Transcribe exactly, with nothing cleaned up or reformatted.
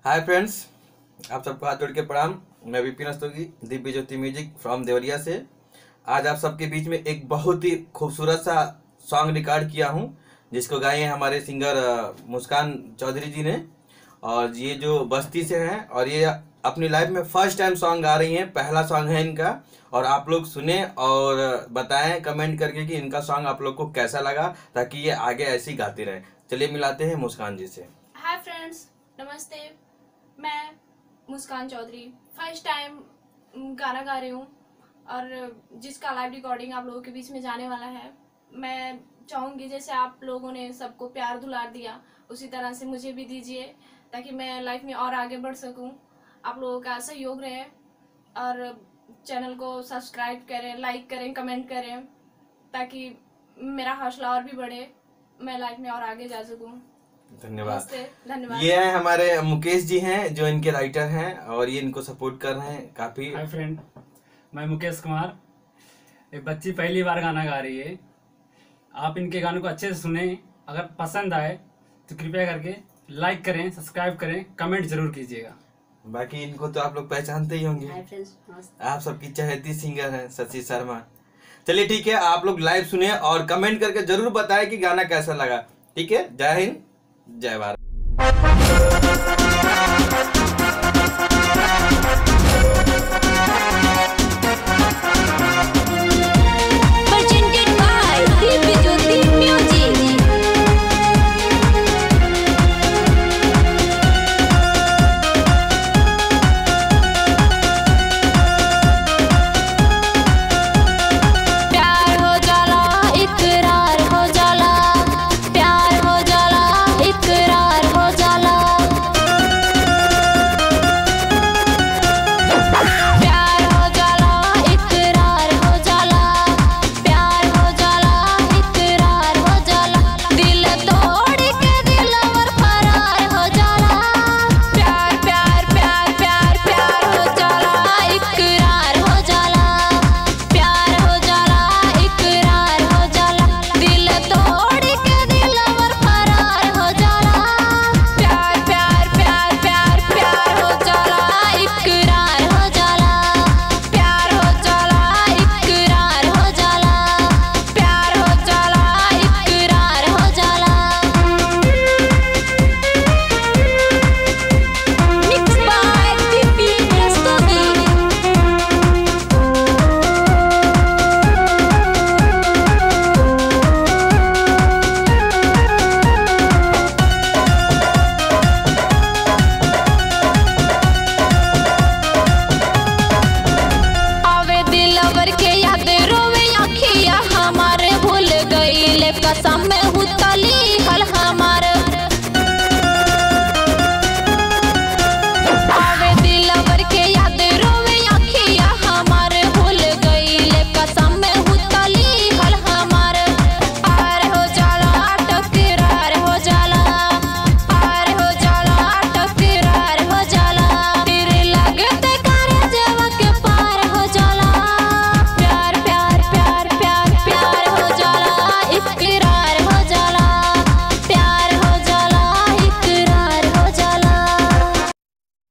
Hi friends, आप सबको हाथ जोड़ के प्रणाम। मैं विपिन रस्तोगी, दिव्य ज्योति म्यूजिक फ्रॉम देवरिया से। आज आप सबके बीच में एक बहुत ही खूबसूरत सा सॉन्ग रिकॉर्ड किया हूँ, जिसको गाए हैं हमारे सिंगर अ, मुस्कान चौधरी जी ने। और ये जो बस्ती से हैं और ये अपनी लाइफ में फर्स्ट टाइम सॉन्ग गा रही हैं, पहला सॉन्ग है इनका। और आप लोग सुने और बताएं कमेंट करके कि इनका सॉन्ग आप लोग को कैसा लगा, ताकि ये आगे ऐसे ही गाते रहें। चलिए मिलाते हैं मुस्कान जी से। हाय फ्रेंड्स, नमस्ते। मैं मुस्कान चौधरी फर्स्ट टाइम गाना गा रही हूँ और जिसका लाइव रिकॉर्डिंग आप लोगों के बीच में जाने वाला है। मैं चाहूँगी जैसे आप लोगों ने सबको प्यार दुलार दिया, उसी तरह से मुझे भी दीजिए, ताकि मैं लाइफ में और आगे बढ़ सकूँ। आप लोगों का सहयोग रहे और चैनल को सब्सक्राइब करें, लाइक करें, कमेंट करें, ताकि मेरा हौसला और भी बढ़े, मैं लाइफ में और आगे जा सकूँ। धन्यवाद। धन्यवाद। ये हैं हमारे मुकेश जी हैं, जो इनके राइटर हैं और ये इनको सपोर्ट कर रहे हैं काफी। हाय फ्रेंड, मैं मुकेश कुमार। एक बच्ची पहली बार गाना गा रही है। आप इनके गानों को अच्छे से सुने। अगर पसंद आए तो कृपया करके लाइक करें, सब्सक्राइब करें, कमेंट जरूर कीजिएगा। बाकी इनको तो आप लोग पहचानते ही होंगे। हाय फ्रेंड्स, आप सबकी चहेती सिंगर हैं शशि शर्मा। चलिए ठीक है, आप लोग लाइव सुने और कमेंट करके जरूर बताएं कि गाना कैसा लगा। ठीक है, जय हिंद, जय भारत।